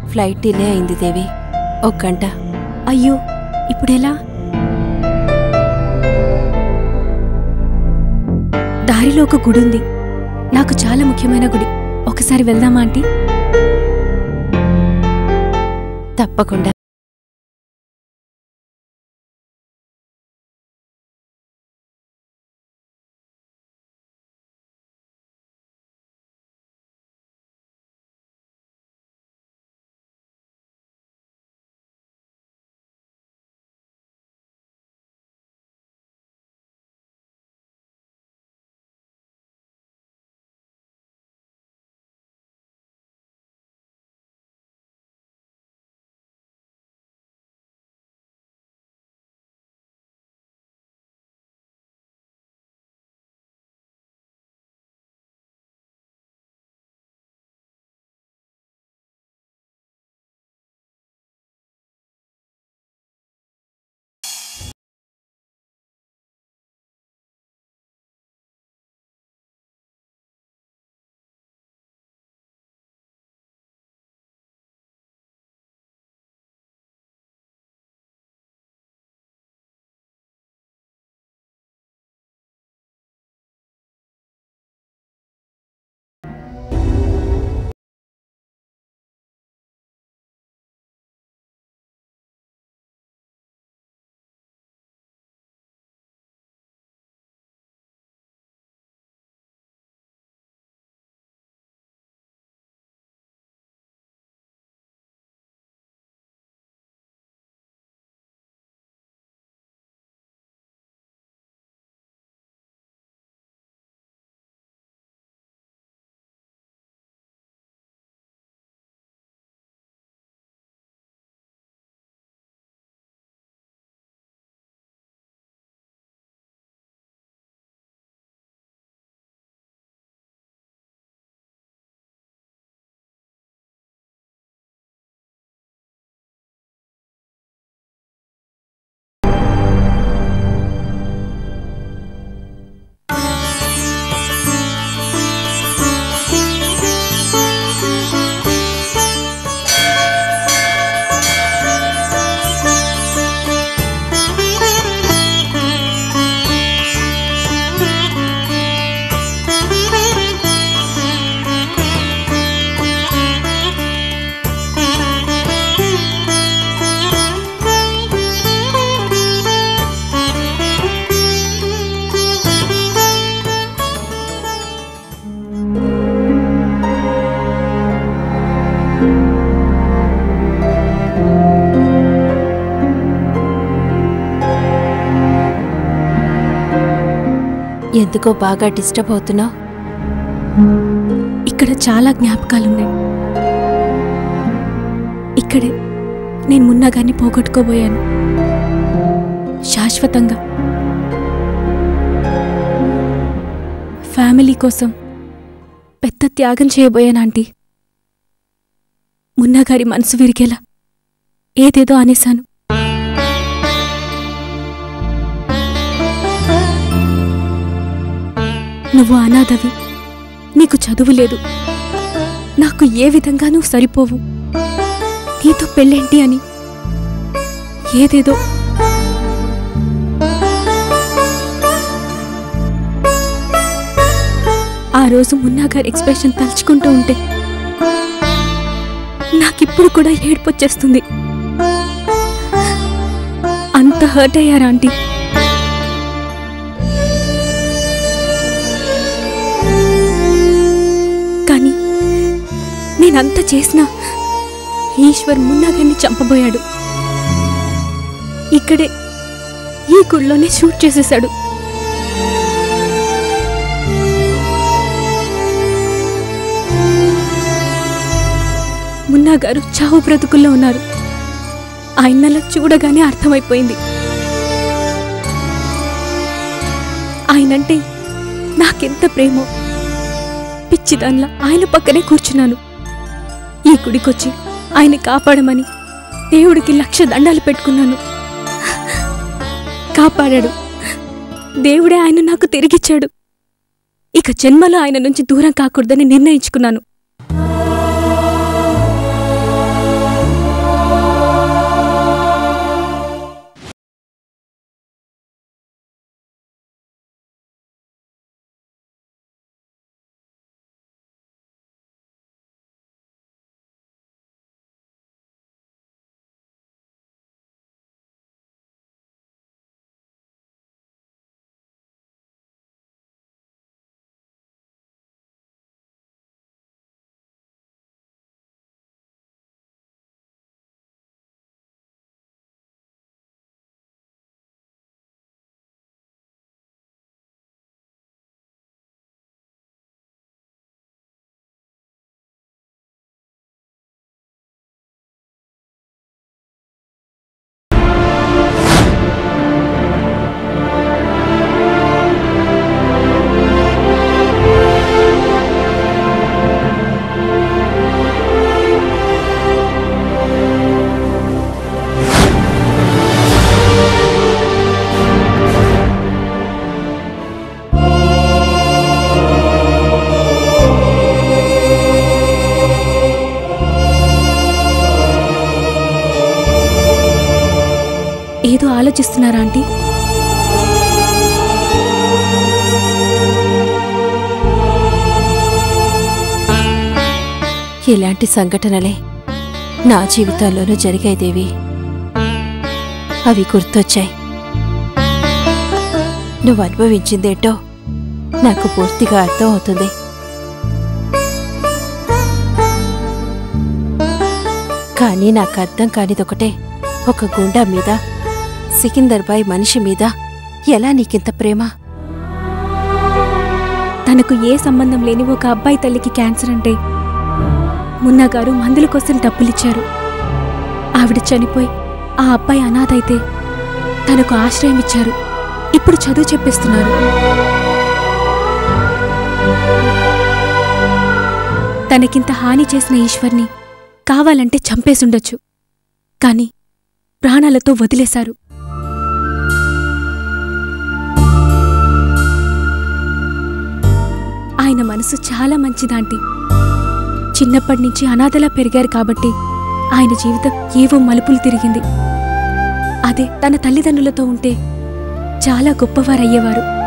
Flight delay అయింది దేవి. 1 గంట. అయ్యో, ఇప్పుడెలా? దారిలో ఒక గుడి ఉంది, నాకు చాలా ముఖ్యమైన గుడి. ఒకసారి వెళ్దామా ఆంటీ? తప్పకుండా. ఎందుకో బాగా డిస్టర్బ్ అవుతున్నావు? ఇక్కడ చాలా జ్ఞాపకాలున్నాయి. ఇక్కడే నేను మున్నగాన్ని పోగొట్టుకోబోయాను, శాశ్వతంగా. ఫ్యామిలీ కోసం పెద్ద త్యాగం చేయబోయాను ఆంటీ. మున్నగారి మనసు విరిగేలా ఏదేదో అనేశాను. నువ్వు అనాథవి, నీకు చదువు లేదు, నాకు ఏ విధంగా నువ్వు సరిపోవు, నీతో పెళ్ళేంటి అని ఏదేదో. ఆ రోజు మున్నాగారి ఎక్స్ప్రెషన్ తలుచుకుంటూ ఉంటే నాకిప్పుడు కూడా ఏడ్పొచ్చేస్తుంది. అంత హర్ట్ అయ్యారా ఆంటీ? కానీ నేనంత చేసినా ఈశ్వర్ మున్నాగారిని చంపబోయాడు. ఇక్కడే ఈ గుళ్ళోనే షూట్ చేసేశాడు. మున్నాగారు చావు బ్రతుకుల్లో ఉన్నారు. ఆయనలా చూడగానే అర్థమైపోయింది. ఆయనంటే నాకెంత ప్రేమో. పిచ్చిదాన్లా ఆయన పక్కనే కూర్చున్నాను. ఈ గుడికొచ్చి ఆయన కాపాడమని దేవుడికి 1,00,000 దండాలు పెట్టుకున్నాను. కాపాడాడు. దేవుడే ఆయన నాకు తిరిగిచ్చాడు. ఇక జన్మలో ఆయన నుంచి దూరం కాకూడదని నిర్ణయించుకున్నాను. ఆలోచిస్తున్నారా ఆంటీ? ఇలాంటి సంఘటనలే నా జీవితంలోనూ జరిగాయి దేవి. అవి గుర్తొచ్చాయి. నువ్వు అనుభవించిందేంటో నాకు పూర్తిగా అర్థం అవుతుంది. కానీ నాకు అర్థం కానిదొకటే, ఒక గుండా మీద, సికిందర్బాయ్ మనిషి మీద ఎలా నీకింత ప్రేమ? తనకు ఏ సంబంధం లేని ఒక అబ్బాయి తల్లికి క్యాన్సర్ అంటే మున్నా గారు మందుల కోసం డబ్బులిచ్చారు. ఆవిడ చనిపోయి ఆ అబ్బాయి అనాథ అయితే తనకు ఆశ్రయం ఇచ్చారు. ఇప్పుడు చదువు చెప్పిస్తున్నారు. తనకింత హాని చేసిన ఈశ్వర్ని కావాలంటే చంపేసుండొచ్చు, కాని ప్రాణాలతో వదిలేశారు. ఆయన మనసు చాలా మంచిదాంటి. చిన్నప్పటినుంచి అనాథలా పెరిగారు కాబట్టి ఆయన జీవితం ఏవో మలుపులు తిరిగింది. అదే తన తల్లిదండ్రులతో ఉంటే చాలా గొప్పవారయ్యేవారు.